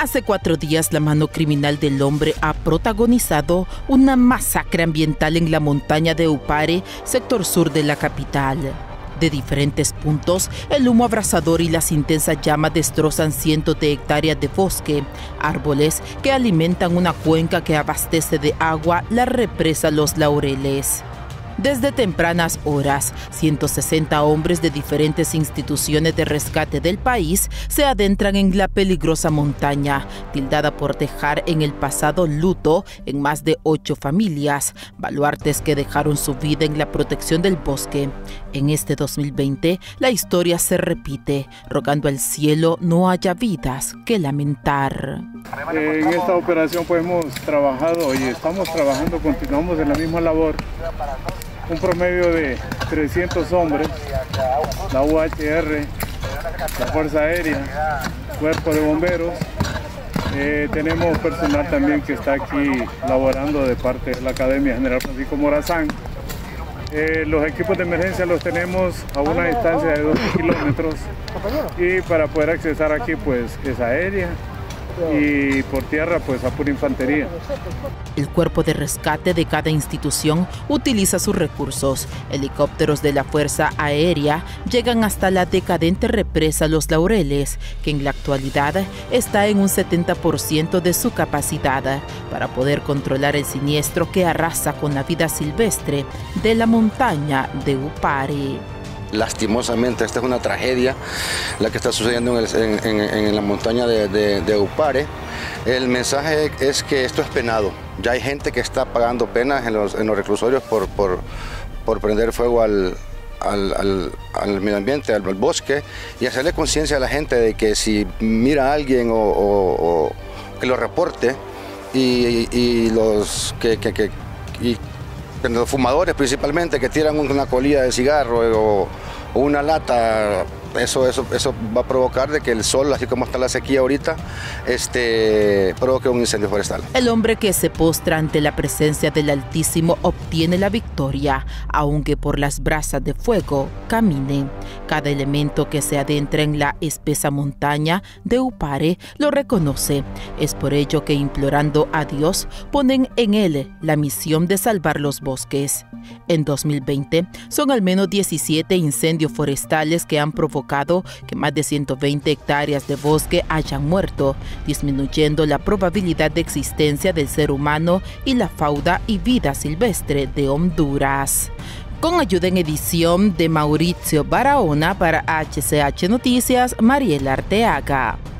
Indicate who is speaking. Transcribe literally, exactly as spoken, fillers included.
Speaker 1: Hace cuatro días, la mano criminal del hombre ha protagonizado una masacre ambiental en la montaña de Upare, sector sur de la capital. De diferentes puntos, el humo abrasador y las intensas llamas destrozan cientos de hectáreas de bosque, árboles que alimentan una cuenca que abastece de agua la represa Los Laureles. Desde tempranas horas, ciento sesenta hombres de diferentes instituciones de rescate del país se adentran en la peligrosa montaña, tildada por dejar en el pasado luto en más de ocho familias, baluartes que dejaron su vida en la protección del bosque. En este dos mil veinte, la historia se repite, rogando al cielo no haya vidas que lamentar.
Speaker 2: En esta operación pues hemos trabajado y estamos trabajando, continuamos en la misma labor. Un promedio de trescientos hombres, la U H R, la Fuerza Aérea, Cuerpo de Bomberos. Eh, tenemos personal también que está aquí laborando de parte de la Academia General Francisco Morazán. Eh, los equipos de emergencia los tenemos a una distancia de dos kilómetros y para poder accesar aquí pues es aérea y por tierra pues a pura infantería.
Speaker 1: El cuerpo de rescate de cada institución utiliza sus recursos. Helicópteros de la Fuerza Aérea llegan hasta la decadente represa Los Laureles, que en la actualidad está en un setenta por ciento de su capacidad, para poder controlar el siniestro que arrasa con la vida silvestre de la montaña de Upare.
Speaker 3: Lastimosamente, esta es una tragedia la que está sucediendo en, el, en, en, en la montaña de, de, de Upare. El mensaje es que esto es penado. Ya hay gente que está pagando penas en los, en los reclusorios por, por, por prender fuego al, al, al, al medio ambiente, al, al bosque, y hacerle conciencia a la gente de que si mira a alguien o, o, o que lo reporte, y, y los que, que, que y, los fumadores principalmente que tiran una colilla de cigarro o, o una lata, eso, eso, eso va a provocar de que el sol, así como está la sequía ahorita, este, provoque un incendio forestal.
Speaker 1: El hombre que se postra ante la presencia del Altísimo obtiene la victoria, aunque por las brasas de fuego camine. Cada elemento que se adentra en la espesa montaña de Upare lo reconoce. Es por ello que, implorando a Dios, ponen en él la misión de salvar los bosques. En dos mil veinte, son al menos diecisiete incendios forestales que han provocado que más de ciento veinte hectáreas de bosque hayan muerto, disminuyendo la probabilidad de existencia del ser humano y la fauna y vida silvestre de Honduras. Con ayuda en edición de Mauricio Barahona, para H C H Noticias, Mariela Arteaga.